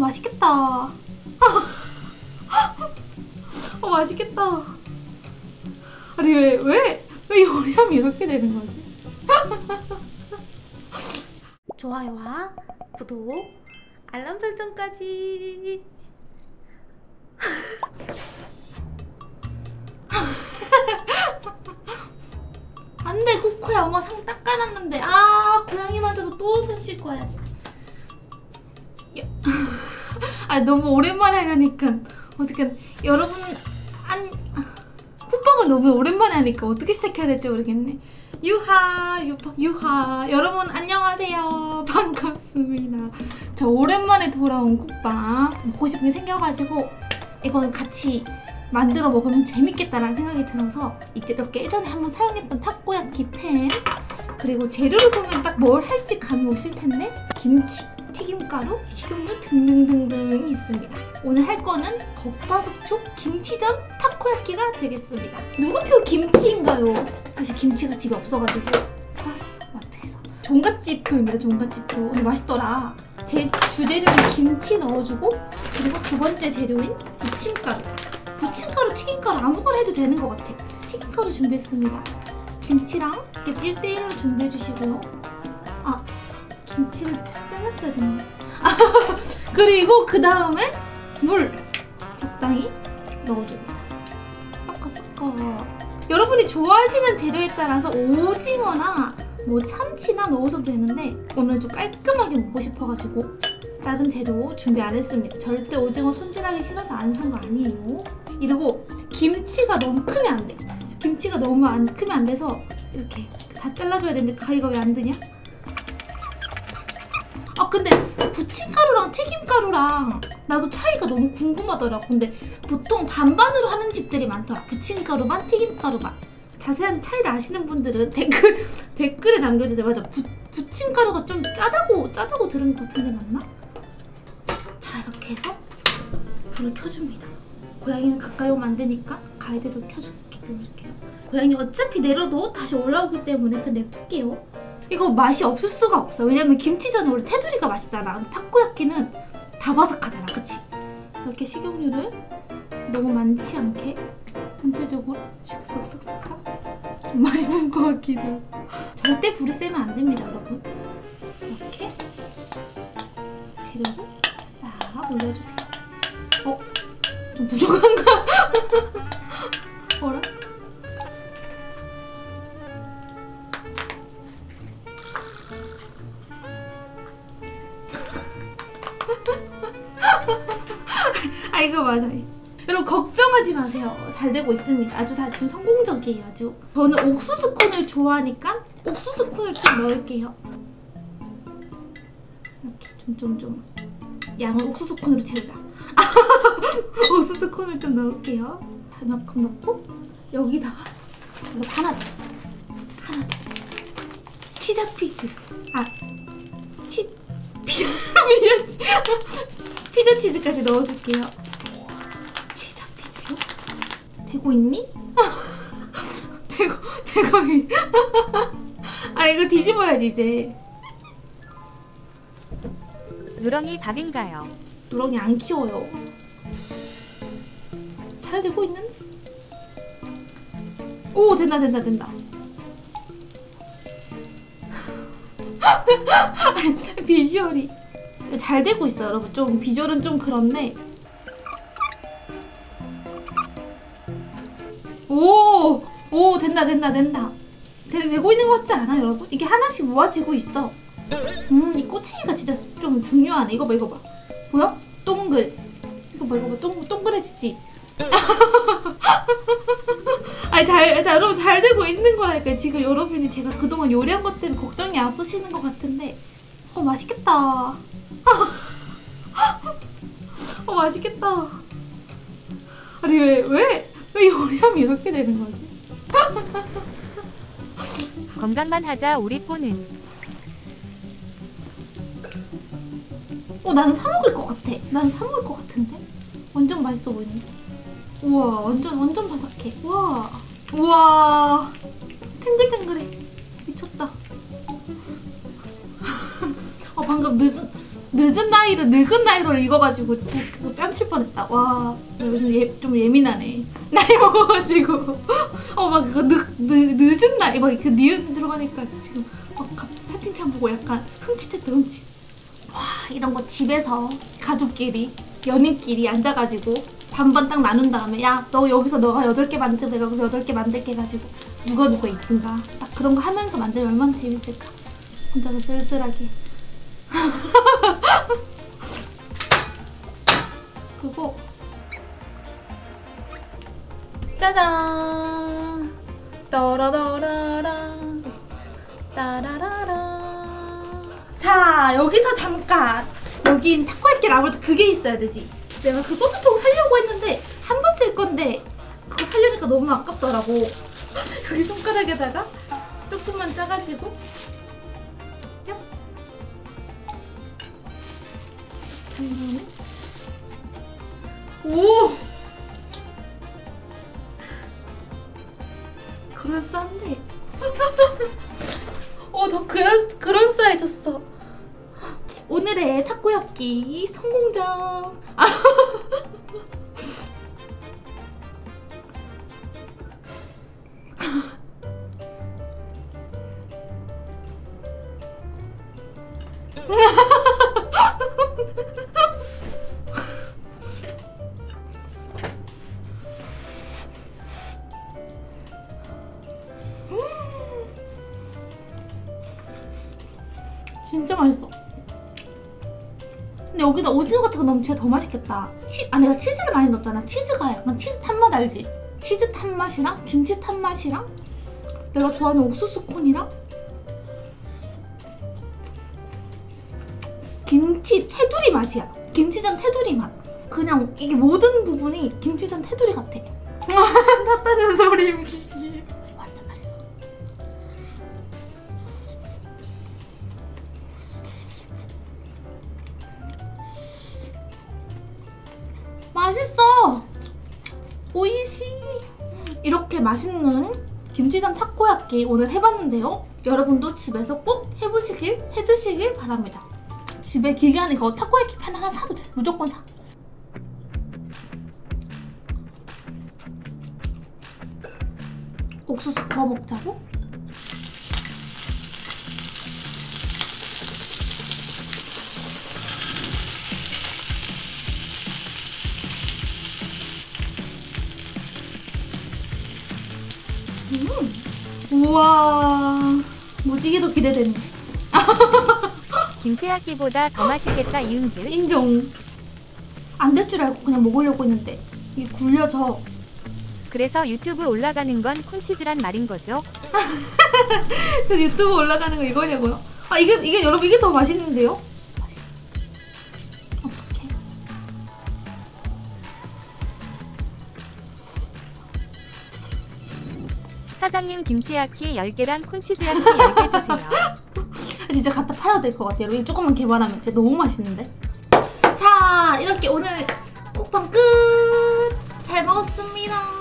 맛있겠다. 맛있겠다. 아니 왜 요리하면 이렇게 되는 거지? 좋아요와 구독, 알람 설정까지. 안돼 코코야, 엄마 상 닦아놨는데. 아, 고양이한테도 또 손 씻고 와야 돼. 아, 너무 오랜만에 하려니까 어떻게 여러분 콧방울 너무 오랜만에 하니까 어떻게 시작해야 될지 모르겠네. 유하 여러분 안녕하세요. 반갑습니다. 저 오랜만에 돌아온 콧방 먹고 싶은 게 생겨가지고 이건 같이 만들어 먹으면 재밌겠다라는 생각이 들어서 이제 이렇게 예전에 한번 사용했던 타코야키 팬, 그리고 재료를 보면 딱 뭘 할지 감이 오실 텐데 김치, 튀김가루, 식용유 등등등등 있습니다. 오늘 할 거는 겉바속촉 김치전 타코야키가 되겠습니다. 누구표 김치인가요? 사실 김치가 집에 없어가지고 사왔어, 마트에서. 종갓집표입니다. 종갓집표. 오늘 맛있더라. 제 주재료인 김치 넣어주고, 그리고 두 번째 재료인 부침가루. 부침가루, 튀김가루 아무거나 해도 되는 것 같아. 튀김가루 준비했습니다. 김치랑 이렇게 1대1로 준비해주시고요. 아, 김치를 잘랐어야 됐네. 그리고 그 다음에 물 적당히 넣어줍니다. 섞어. 여러분이 좋아하시는 재료에 따라서 오징어나 뭐 참치나 넣으셔도 되는데 오늘 좀 깔끔하게 먹고 싶어가지고 다른 재료 준비 안 했습니다. 절대 오징어 손질하기 싫어서 안 산 거 아니에요. 이러고 김치가 너무 크면 안 돼. 김치가 너무 크면 안 돼서 이렇게 다 잘라줘야 되는데 가위가 왜 안 드냐? 아, 근데 부침가루랑 튀김가루랑 나도 차이가 너무 궁금하더라고. 근데 보통 반반으로 하는 집들이 많더라. 부침가루만, 튀김가루만. 자세한 차이를 아시는 분들은 댓글에 남겨주세요. 맞아, 부침가루가 좀 짜다고 들은 것 같은데 맞나? 자, 이렇게 해서 불을 켜줍니다. 고양이는 가까이 오면 안 되니까 가이드로 켜줄게요. 이렇게요. 고양이 어차피 내려도 다시 올라오기 때문에 그냥 냅둘게요. 이거 맛이 없을 수가 없어. 왜냐면 김치전은 원래 테두리가 맛있잖아. 근데 타코야키는 다 바삭하잖아, 그치? 이렇게 식용유를 너무 많지 않게 전체적으로 쓱쓱쓱쓱 좀 많이 부은 것 같기도 하고. 절대 불이 세면 안 됩니다, 여러분. 이렇게 재료를 싹 올려주세요. 좀 부족한가? 뭐라? 아, 이거 맞아요. 여러분 걱정하지 마세요. 잘 되고 있습니다. 아주 지금 성공적이에요. 아주. 저는 옥수수 콘을 좋아하니까 옥수수 콘을 좀 넣을게요. 이렇게 좀 양을 옥수수 콘으로 채우자. 옥수수 콘을 좀 넣을게요. 이만큼 넣고 여기다가 하나 더 치자피즈, 피자 치즈까지 넣어줄게요. 치자피즈요? 되고 있니? 되고 있니? 아, 이거 뒤집어야지 이제. 누렁이 닭인가요? 누렁이 안 키워요. 잘 되고 있는? 오, 된다. 비주얼이 잘 되고 있어요, 여러분. 좀 비주얼은 좀 그런데. 오, 된다. 되고 있는 것 같지 않아, 여러분? 이게 하나씩 모아지고 있어. 이 꼬챙이가 진짜 좀 중요하네. 이거 봐. 보여? 동글. 이거 봐. 동그래지지? 아니, 자, 여러분, 잘 되고 있는 거라니까. 지금 여러분이 제가 그동안 요리한 것 때문에 걱정이 앞서시는 것 같은데 맛있겠다. 맛있겠다. 아니 왜 요리하면 이렇게 되는 거지? 건강만 하자 우리 뽀는. 나는 사 먹을 것 같아. 나는 사 먹을 것 같은데? 완전 맛있어 보이는데? 우와, 완전 바삭해. 우와, 탱글탱글해. 미쳤다. 방금 늦은 나이를 늙은 나이로 읽어가지고 진짜 그거 뺨칠 뻔했다. 와, 나 요즘 좀 예민하네. 나이 먹어가지고 막 그거 늦은 나이 막 그 니은 들어가니까 지금 막 갑자기 채팅창 보고 약간 흠칫했다 흠칫. 와, 이런 거 집에서 가족끼리 연인끼리 앉아가지고 반반 딱 나눈 다음에 야, 너 여기서 너가 8개 만들고 내가 여기서 8개 만들게 해가지고 누가 이쁜가 딱 그런 거 하면서 만들면 얼마나 재밌을까. 혼자서 쓸쓸하게. 그리고 짜잔 따라라라라 따라라라. 자, 여기서 잠깐 여긴 타코야끼 아무래도 그게 있어야 되지. 내가 그 소스통 살려고 했는데 한 번 쓸 건데 그거 살려니까 너무 아깝더라고. 여기 손가락에다가 조금만 짜가지고 오! 그럴싸한데? 더 그럴싸해졌어. 오늘의 타코야끼 성공적! 진짜 맛있어. 근데 여기다 오징어 같은 거 넣으면 진짜 더 맛있겠다. 내가 치즈를 많이 넣었잖아. 치즈가 약간 치즈 탄맛 알지? 치즈 탄맛이랑 김치 탄맛이랑 내가 좋아하는 옥수수 콘이랑 김치 테두리 맛이야. 김치전 테두리 맛. 그냥 이게 모든 부분이 김치전 테두리 같아. 낫다는 소리. 완전 맛있어. 맛있어. 오이시. 이렇게 맛있는 김치전 타코야끼 오늘 해봤는데요. 여러분도 집에서 꼭 해드시길 바랍니다. 집에 기계하는 이거 타코야끼 판 하나 사도 돼. 무조건 사. 옥수수 구워 먹자고? 우와, 무지개도 기대되네. 김치야끼보다 더 맛있겠다 이응즈. 인정. 안 될 줄 알고 그냥 먹으려고 했는데 이게 굴려져. 그래서 유튜브 올라가는 건 콘치즈란 말인 거죠? 그 유튜브 올라가는 거 이거냐고요? 이게 여러분 이게 더 맛있는데요? 맛있어. 어떡해. 사장님 김치야끼 10개랑 콘치즈야끼 10개 주세요. 진짜 갖다 팔아도 될 것 같아요. 여러분 조금만 개발하면 진짜 너무 맛있는데? 자, 이렇게 오늘 콕방 끝! 잘 먹었습니다.